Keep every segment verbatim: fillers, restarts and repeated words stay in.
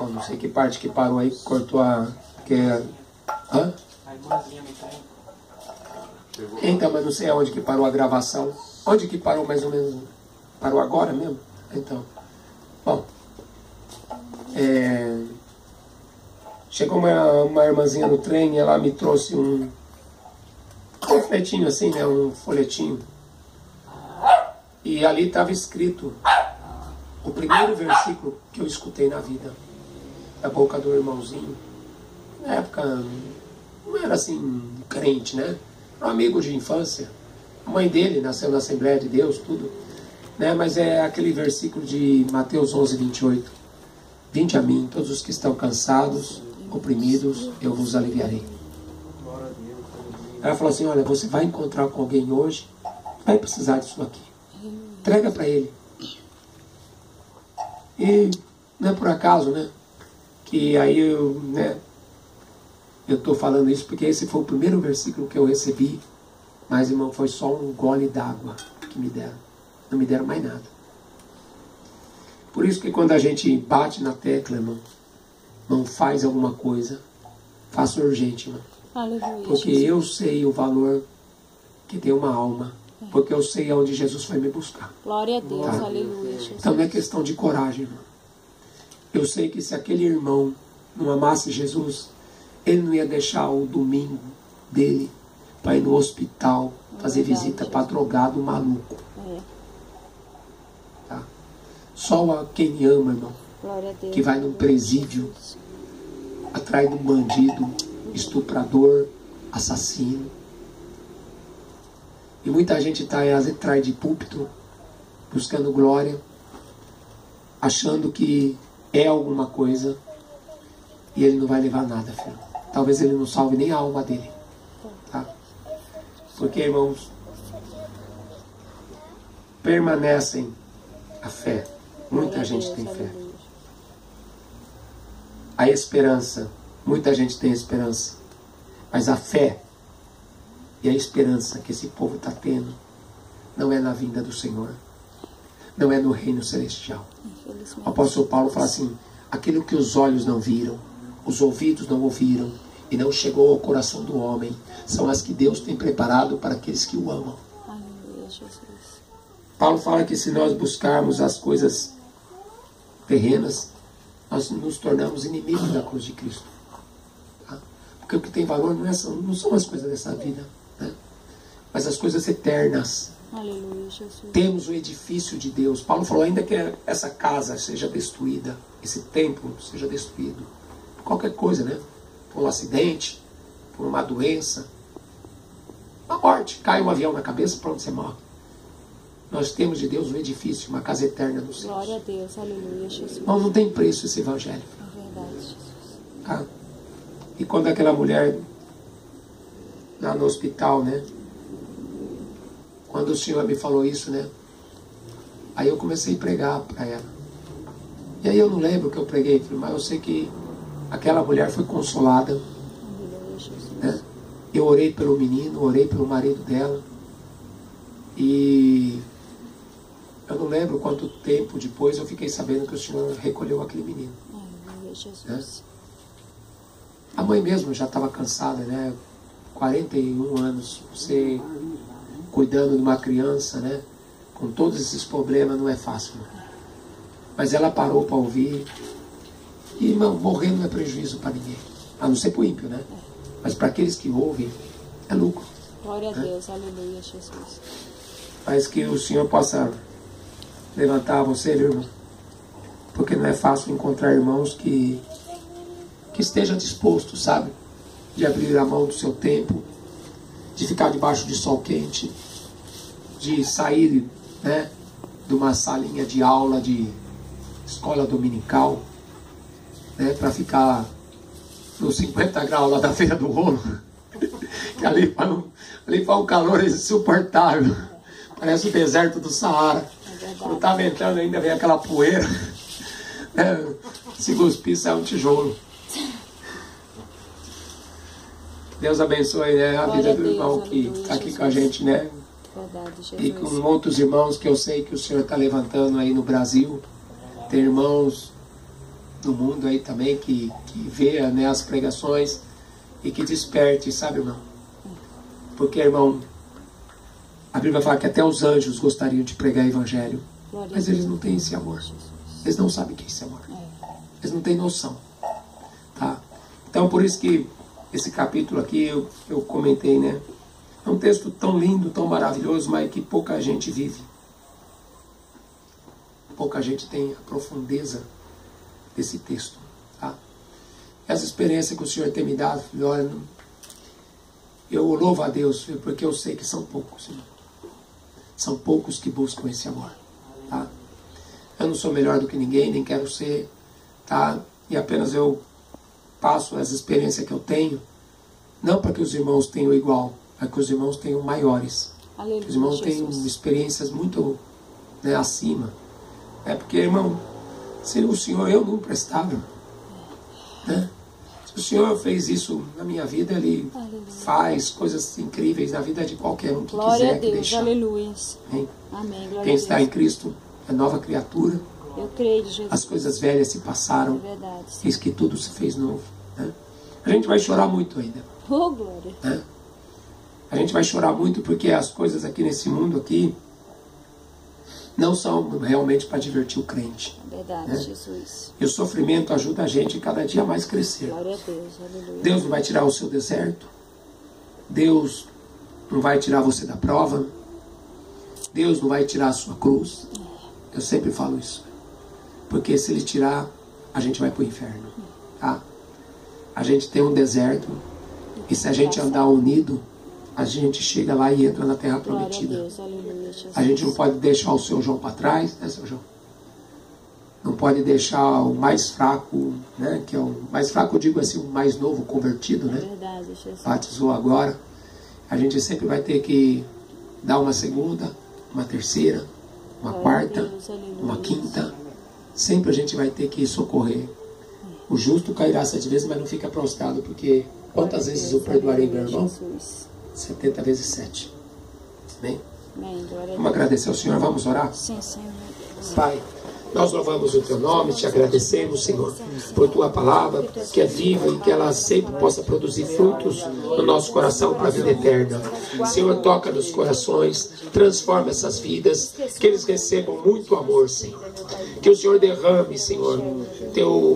Bom, não sei que parte que parou aí, que cortou a... Que é... Hã? A irmãzinha me tem. Então, mas não sei aonde que parou a gravação. Onde que parou mais ou menos? Parou agora mesmo? Então. Bom. É... Chegou uma, uma irmãzinha no trem e ela me trouxe um... Um folhetinho assim, né? Um folhetinho. E ali estava escrito o primeiro versículo que eu escutei na vida. Da boca do irmãozinho. Na época, não era assim, crente, né? Era um amigo de infância. A mãe dele nasceu na Assembleia de Deus, tudo. Né? Mas é aquele versículo de Mateus onze, vinte e oito. Vinde a mim, todos os que estão cansados, oprimidos, eu vos aliviarei. Ela falou assim, olha, você vai encontrar com alguém hoje, vai precisar disso aqui. Entrega para ele. E não é por acaso, né? Que aí eu, né? Eu estou falando isso porque esse foi o primeiro versículo que eu recebi. Mas, irmão, foi só um gole d'água que me deram. Não me deram mais nada. Por isso que quando a gente bate na tecla, irmão, não faz alguma coisa, faça urgente, irmão. Aleluia, porque Jesus. Eu sei o valor que tem uma alma. É. Porque eu sei aonde Jesus foi me buscar. Glória a Deus, tá? Aleluia, Jesus. Então não é questão de coragem, irmão. Eu sei que se aquele irmão não amasse Jesus, ele não ia deixar o domingo dele para ir no hospital fazer é verdade, visita para drogado maluco. É. Tá? Só a quem ama, irmão, Glória a Deus, que vai num presídio atrás de um bandido, estuprador, assassino. E muita gente está atrás de púlpito, buscando glória, achando que é alguma coisa, e ele não vai levar nada, filho. Talvez ele não salve nem a alma dele. Tá? Porque, irmãos, permanecem a fé. Muita gente tem fé. A esperança. Muita gente tem esperança. Mas a fé e a esperança que esse povo está tendo não é na vinda do Senhor. Não é no reino celestial. O apóstolo Paulo fala assim, aquilo que os olhos não viram, os ouvidos não ouviram e não chegou ao coração do homem, são as que Deus tem preparado para aqueles que o amam. Aleluia, Jesus. Paulo fala que se nós buscarmos as coisas terrenas, nós nos tornamos inimigos da cruz de Cristo. Tá? Porque o que tem valor não, é, não são as coisas dessa vida, né? Mas as coisas eternas. Aleluia, Jesus. Temos o edifício de Deus. Paulo falou, ainda que essa casa seja destruída, esse templo seja destruído, por qualquer coisa, né? Por um acidente, por uma doença, uma morte, cai um avião na cabeça, pronto, você morre. Nós temos de Deus um edifício, uma casa eterna no céu. Glória a Deus, aleluia, Jesus. Não, não tem preço esse evangelho. É verdade, Jesus. Tá? E quando aquela mulher lá no hospital, né? Quando o Senhor me falou isso, né? Aí eu comecei a pregar para ela. E aí eu não lembro o que eu preguei, mas eu sei que aquela mulher foi consolada. Né? Eu orei pelo menino, orei pelo marido dela. E eu não lembro quanto tempo depois eu fiquei sabendo que o Senhor recolheu aquele menino. Né? A mãe mesmo já estava cansada, né? quarenta e um anos, você cuidando de uma criança, né? Com todos esses problemas não é fácil. Né? Mas ela parou para ouvir. E, irmão, morrer não é prejuízo para ninguém. A não ser para o ímpio, né? Mas para aqueles que ouvem, é lucro. Glória né? a Deus, aleluia, Jesus. Mas que o Senhor possa levantar você, viu, irmão? Porque não é fácil encontrar irmãos que, que estejam dispostos, sabe? De abrir a mão do seu tempo, de ficar debaixo de sol quente, de sair, né, de uma salinha de aula de escola dominical, né, para ficar nos cinquenta graus lá da Feira do Rolo, que ali faz um, ali faz um calor insuportável, parece o deserto do Saara. É quando está ventando ainda vem aquela poeira, né, se cuspir sai um tijolo. Deus abençoe, né, a vida do irmão que está aqui com a gente, né? Verdade, e com outros irmãos que eu sei que o Senhor está levantando aí no Brasil. Tem irmãos no mundo aí também, que, que vê, né, as pregações e que desperte, sabe, irmão? Porque, irmão, a Bíblia fala que até os anjos gostariam de pregar evangelho, mas eles não têm esse amor. Eles não sabem o que é esse amor. Eles não têm noção. Tá? Então, por isso que esse capítulo aqui eu, eu comentei, né? É um texto tão lindo, tão maravilhoso, mas que pouca gente vive. Pouca gente tem a profundeza desse texto. Tá? Essa experiência que o Senhor tem me dado, filho, olha, eu louvo a Deus, filho, porque eu sei que são poucos. Irmão. São poucos que buscam esse amor. Tá? Eu não sou melhor do que ninguém, nem quero ser. Tá? E apenas eu passo as experiências que eu tenho, não para que os irmãos tenham igual, para que os irmãos tenham maiores. Aleluia, os irmãos Jesus. Tenham experiências muito, né, acima. É porque, irmão, se o Senhor, eu não prestava, né? Se o Senhor fez isso na minha vida, Ele aleluia. Faz coisas incríveis na vida de qualquer um que glória quiser a Deus, deixar. Aleluia. Amém. Amém. Quem está em Cristo é nova criatura. Eu creio, Jesus. As coisas velhas se passaram. É verdade. Diz que tudo se fez novo. Né? A gente vai chorar muito ainda. Oh, glória. Né? A gente vai chorar muito porque as coisas aqui nesse mundo aqui não são realmente para divertir o crente. É verdade, né? Jesus. E o sofrimento ajuda a gente cada dia mais a crescer. Glória a Deus, aleluia. Deus não vai tirar o seu deserto. Deus não vai tirar você da prova. Deus não vai tirar a sua cruz. Eu sempre falo isso. Porque se Ele tirar, a gente vai para o inferno. Tá? A gente tem um deserto. E se a gente andar unido, a gente chega lá e entra na terra prometida. A gente não pode deixar o seu João para trás, né, seu João? Não pode deixar o mais fraco, né? Que é o mais fraco, eu digo assim, o mais novo convertido, né? Batizou agora. A gente sempre vai ter que dar uma segunda, uma terceira, uma quarta, uma quinta. Sempre a gente vai ter que socorrer. O justo cairá sete vezes, mas não fica prostrado, porque quantas vezes eu perdoarei meu irmão? setenta vezes sete. Amém? Vamos agradecer ao Senhor, vamos orar? Sim, Senhor. Pai, nós louvamos o Teu nome, te agradecemos, Senhor, por Tua palavra, que é viva e que ela sempre possa produzir frutos no nosso coração para a vida eterna. Senhor, toca nos corações, transforma essas vidas, que eles recebam muito amor, Senhor. Que o Senhor derrame, Senhor, teu,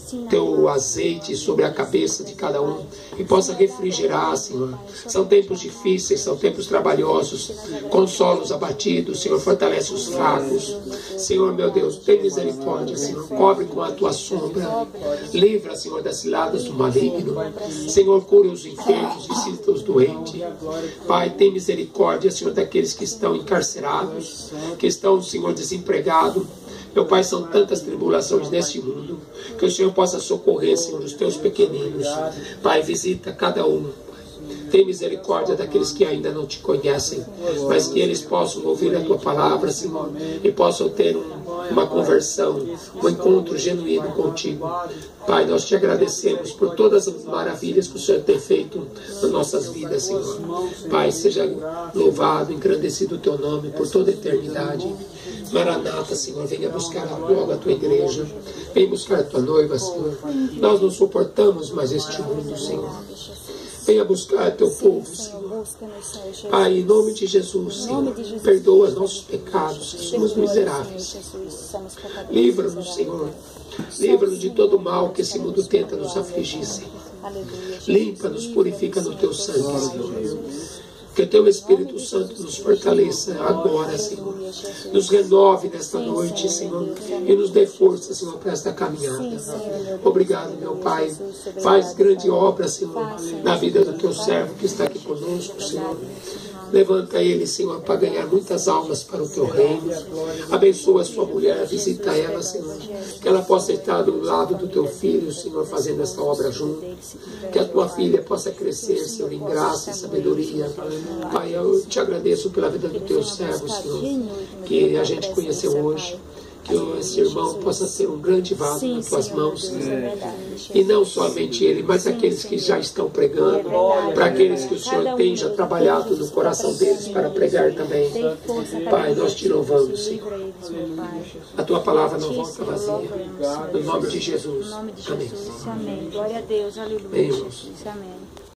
teu azeite sobre a cabeça de cada um e possa refrigerar, Senhor. São tempos difíceis, são tempos trabalhosos. Consola os abatidos, Senhor, fortalece os fracos. Senhor, meu Deus, tem misericórdia, Senhor, cobre com a Tua sombra. Livra, Senhor, das ciladas do maligno. Senhor, cure os enfermos, visita os doentes. Pai, tem misericórdia, Senhor, daqueles que estão encarcerados, que estão, Senhor, desempregados. Meu Pai, são tantas tribulações neste mundo, que o Senhor possa socorrer, Senhor, os Teus pequeninos. Pai, visita cada um. Tem misericórdia daqueles que ainda não Te conhecem, mas que eles possam ouvir a Tua palavra, Senhor, e possam ter um, uma conversão, um encontro genuíno contigo. Pai, nós Te agradecemos por todas as maravilhas que o Senhor tem feito nas nossas vidas, Senhor. Pai, seja louvado, engrandecido o Teu nome por toda a eternidade. Maranata, Senhor, venha buscar logo a Tua igreja, venha buscar a Tua noiva, Senhor. Nós não suportamos mais este mundo, Senhor. Venha buscar Teu povo, Senhor. Pai, em nome de Jesus, Senhor, perdoa os nossos pecados, que somos miseráveis. Livra-nos, Senhor. Livra-nos de todo o mal que esse mundo tenta nos afligir, Senhor. Limpa-nos, purifica no Teu sangue, Senhor. Que o Teu Espírito Santo nos fortaleça agora, Senhor. Nos renove nesta noite, Senhor. E nos dê força, Senhor, para esta caminhada. Obrigado, meu Pai. Faz grande obra, Senhor, na vida do Teu servo que está aqui conosco, Senhor. Levanta ele, Senhor, para ganhar muitas almas para o Teu reino. Abençoa a sua mulher, visita ela, Senhor. Que ela possa estar do lado do Teu filho, Senhor, fazendo esta obra junto. Que a Tua filha possa crescer, Senhor, em graça e sabedoria. Pai, eu Te agradeço pela vida do Teu servo, Senhor, que a gente conheceu hoje. que esse irmão possa ser um grande vaso Sim, nas tuas Senhor, mãos. Deus, é verdade, Jesus. E não somente ele, mas Sim, aqueles que Senhor. já estão pregando, É verdade, para aqueles que o Cada Senhor um tem já deles, trabalhado Deus, no está coração pregando, deles para Deus. pregar também. Dê força a cada Pai, um nós deles, te louvamos, Senhor. Senhor. Livra eles, meu Pai. A tua palavra não Sim, volta Senhor, vazia. louvamos, Senhor No nome de Jesus. Jesus. No nome de Amém. Jesus. Amém. Glória a Deus. Aleluia, Amém, irmãos. Jesus. Amém.